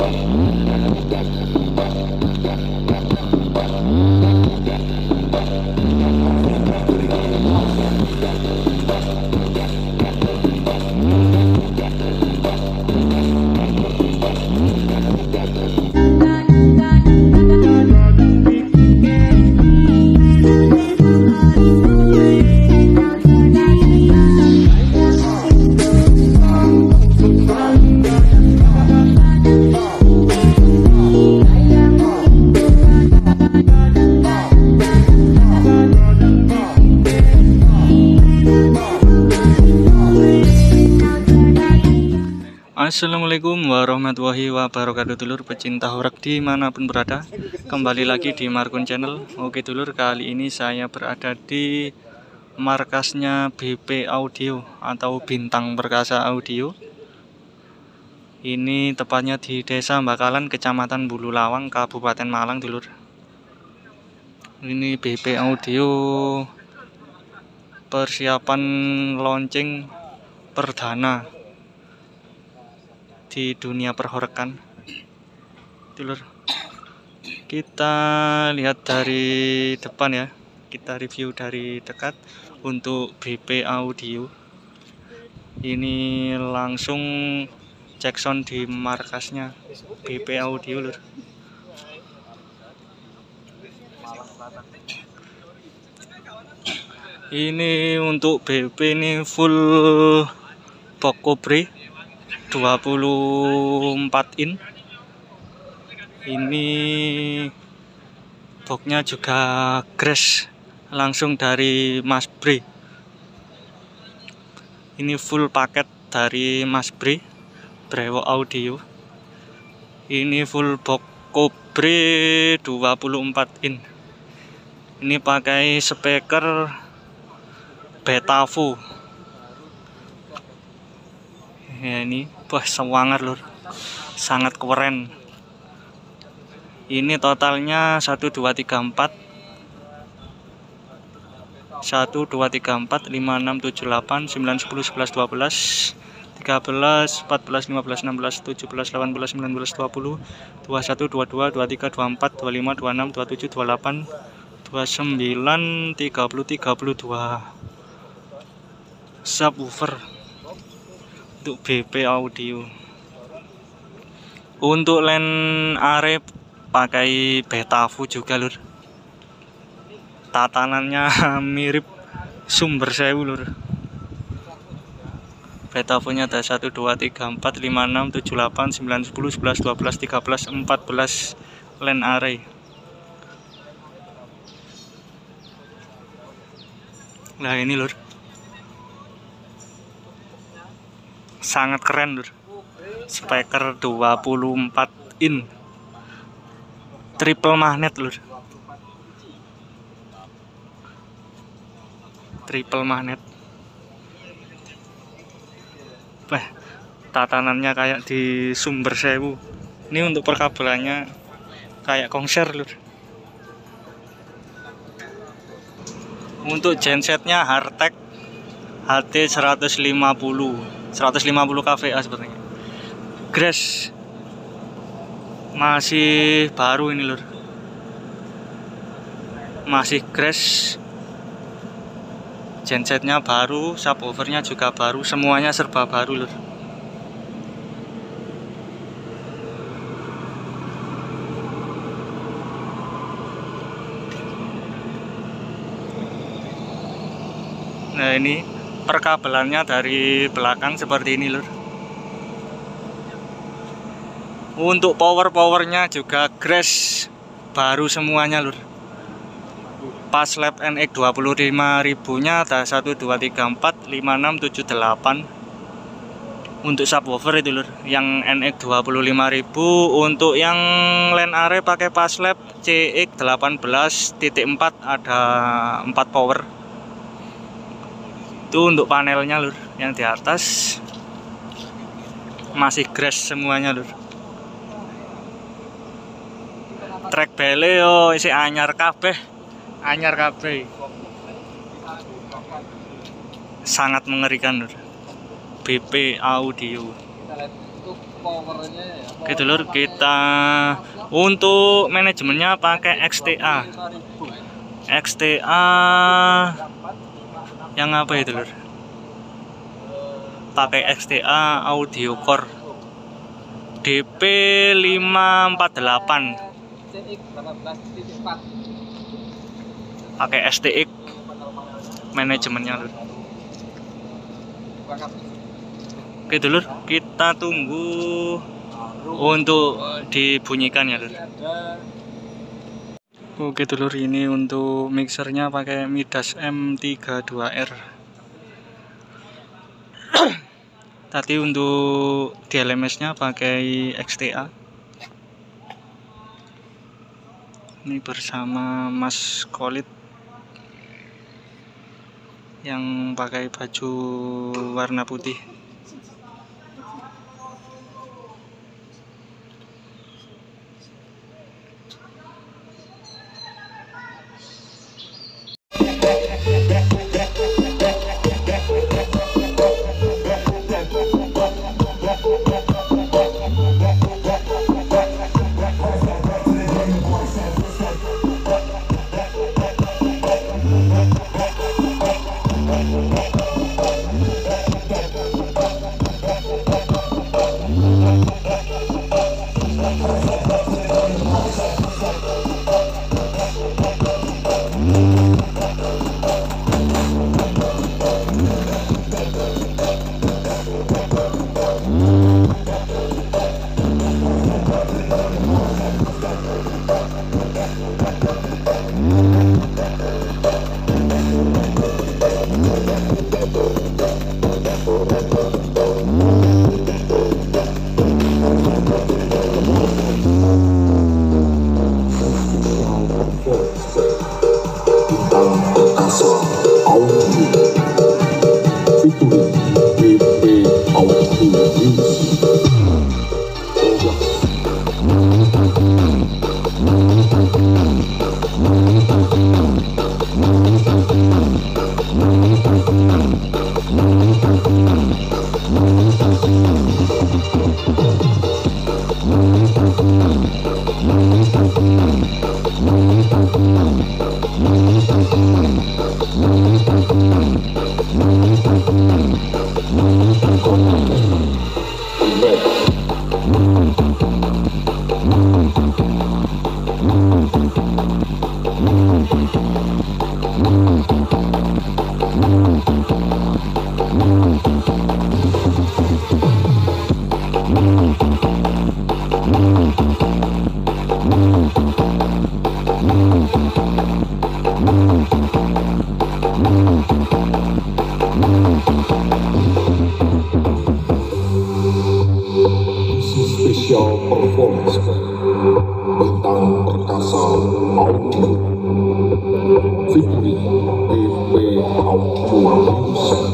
Assalamualaikum warahmatullahi wabarakatuh, dulur pecinta horeg dimanapun berada. Kembali lagi di Markun Channel. Oke dulur, kali ini saya berada di markasnya BP Audio atau Bintang Perkasa Audio. Ini tepatnya di Desa Bakalan, Kecamatan Bululawang, Kabupaten Malang dulur. Ini BP Audio persiapan launching perdana di dunia perhorekan dulur. Kita lihat dari depan ya, kita review dari dekat untuk BP Audio. Ini langsung cek sound di markasnya BP Audio lur. Ini untuk BP ini full box Cobre 24 in. Ini boxnya juga Grass langsung dari Mas Bre. Ini full paket dari Mas Bre, Brewo Audio. Ini full box Cobre 24 in. Ini pakai speaker Betavo. Ya, ini wah semangat lur, sangat keren. Ini totalnya 1 2 3 4 5 6 7 8 9 10 11 12 13 14 15 16 17 18 19 20 21 22 23 24 25 26 27 28 29 30 32 subwoofer untuk BP Audio. Untuk line array pakai Betavo juga lur. Tatanannya mirip Sumber Sewu lur. Betavonya ada 1 2 3 4 5 6 7 8 9 10 11 12 13 14 line array. Nah ini lur, sangat keren lur. Speaker 24 in, triple magnet lur, triple magnet. Wah, tatanannya kayak di Sumber Sewu. Ini untuk perkabelannya kayak konser lur. Untuk gensetnya Hardtech HT 150 kVA sebenarnya. Grass masih baru ini lur, masih Grass. Gensetnya baru, subwoofernya juga baru, semuanya serba baru lur. Nah ini perkabelannya dari belakang seperti ini lur. Untuk powernya juga Grass baru semuanya lur. Pas lap NX 25.000 nya ada 1 2 3 4 5 6 7 8 untuk subwoofer itu lur. Yang NX 25.000. Untuk yang line array pakai pas lap CX 18.4 ada 4 power. Itu untuk panelnya lur, yang di atas masih Grass semuanya lur. Track bele yo isi anyar kabeh, sangat mengerikan lur. BP Audio. Oke dulur, kita untuk manajemennya pakai XTA. XTA yang apa ya dulur? Pakai XTA Audio Core DP 548, pakai STX manajemennya dulur. Oke dulur, kita tunggu untuk dibunyikan ya dulur. Oke dulur, ini untuk mixernya pakai Midas M32R. Tadi untuk DLMS nya pakai XTA. Ini bersama Mas Khalid yang pakai baju warna putih. Special performance bintang perkasa audio featuring BP Audio Music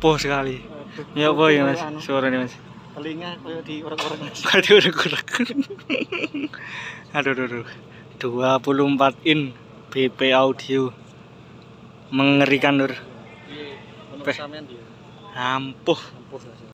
ampuh sekali. Ya apa ya Mas? Suaranya Mas. Telinga kayak di orang-orang. Aduh, aduh. 24 in BP audio. Mengerikan, Lur. Menurut sampean dia Ampuh. ampuh.